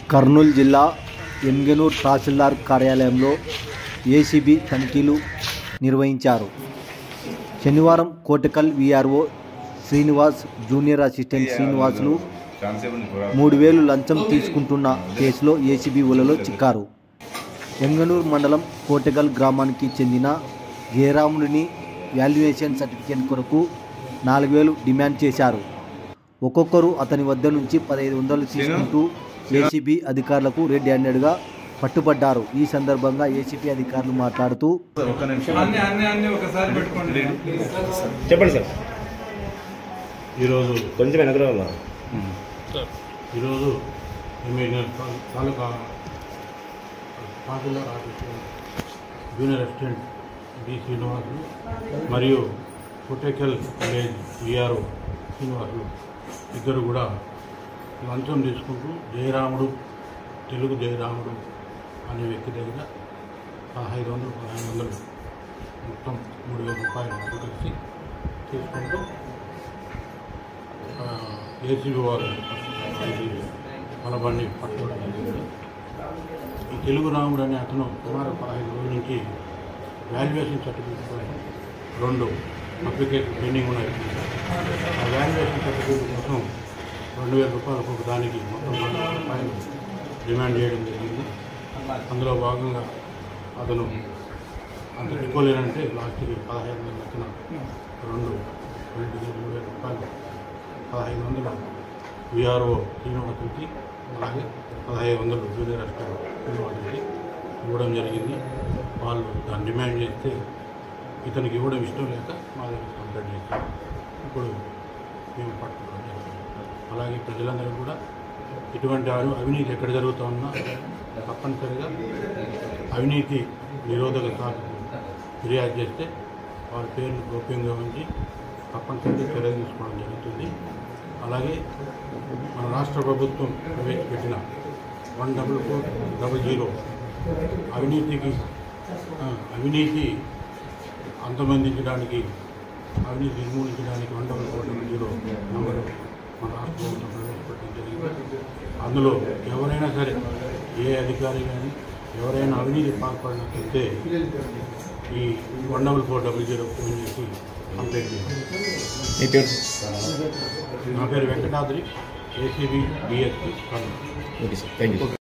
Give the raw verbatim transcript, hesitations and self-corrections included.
కర్నూలు జిల్లా ఎమ్గనూర్ తహసీల్దార్ కార్యాలయంలో ఏసీబీ తనిఖీలు నిర్వహించారు. శనివారం Kotakal VRO Srinivas, junior assistant Srinivasulu మూడు వేలు లంచం తీసుకుంటున్న కేసులో ఏసీబీ ఊళ్ళలో చిక్కారు. ఎమ్గనూర్ మండలం కోటకల్ గ్రామానికి చెందిన జయరాముడిని వాల్యుయేషన్ సర్టిఫికేట్ కొరకు నాలుగు వేలు డిమాండ్ చేశారు. ఒక్కొక్కరు అతని వద్ద నుంచి పదహైదు వందలు తీసుకుంటూ ఏసీబీ అధికారులకు రెడ్ హ్యాండెడ్గా పట్టుబడ్డారు. ఈ సందర్భంగా ఏసీబీ అధికారులు మాట్లాడుతూ చెప్పండి సార్. ఈరోజు కొంచెం వెనక ఈరోజు taluka tahsildar office junior assistant D Srinivasulu మరియు కోటకల్ విలేజ్ వీఆర్ఓ శ్రీనివాసులు ఇద్దరు కూడా లంచం తీసుకుంటూ జయరాముడు, తెలుగు జయరాముడు అనే వ్యక్తి దగ్గర పదహైదు వందలు పదహైదు వందలు మొత్తం మూడు వేల రూపాయలు కలిసి తీసుకుంటూ ఏసీబీ వారు మనబండి పట్టుకోవడం జరిగింది. ఈ తెలుగు రాముడు అనే అతను సుమారు పదహైదు రోజుల నుంచి వాల్యుయేషన్ సర్టిఫికేట్ రెండు అప్లికేషన్ పెండింగ్ ఉన్నాయి. ఆ వాల్యుయేషన్ సర్టిఫికేట్ కోసం రెండు వేల రూపాయలకు ఒక దానికి మొత్తం రెండు వేల రూపాయలు డిమాండ్ చేయడం జరిగింది. అందులో భాగంగా అతను అంత ఎక్కువలేనంటే లాస్ట్కి పదహైదు వందల లెక్కన రెండు రెండుకి మూడు వేల రూపాయలు పదహైదు వందలు వీఆర్ఓ శ్రీనివాసులకి అలాగే పదహైదు వందలు జూనియర్ అసిస్టెంట్ శ్రీనివాసులకి ఇవ్వడం జరిగింది. వాళ్ళు దాన్ని డిమాండ్ చేస్తే ఇతనికి ఇవ్వడం ఇష్టం లేక మా దగ్గర కంప్లైంట్ చేశారు. ఇప్పుడు మేము పట్టుకోవడం జరిగింది. అలాగే ప్రజలందరూ కూడా ఇటువంటి అవినీతి ఎక్కడ జరుగుతూ ఉన్నా తప్పనిసరిగా అవినీతి నిరోధక శాఖకు ఫిర్యాదు చేస్తే వారి పేర్లు గోప్యంగా ఉంచి తప్పనిసరిగా చర్య తీసుకోవడం జరుగుతుంది. అలాగే మన రాష్ట్ర ప్రభుత్వం ప్రవేశపెట్టిన one double four double zero అవినీతికి అవినీతి అంతమందించడానికి అవినీతి నిర్మూలించడానికి one double four double zero number మన రాష్ట్ర ప్రభుత్వం ప్రవేశపెట్టడం జరిగింది. అందులో ఎవరైనా సరే ఏ అధికారి కానీ ఎవరైనా అవినీతి పాల్పడినట్లయితే ఈ one double four double zero phone చేసి కంప్లైంట్ చేయాలి. నా పేరు Venkatadri, ACB DSP. Okay sir, thank you.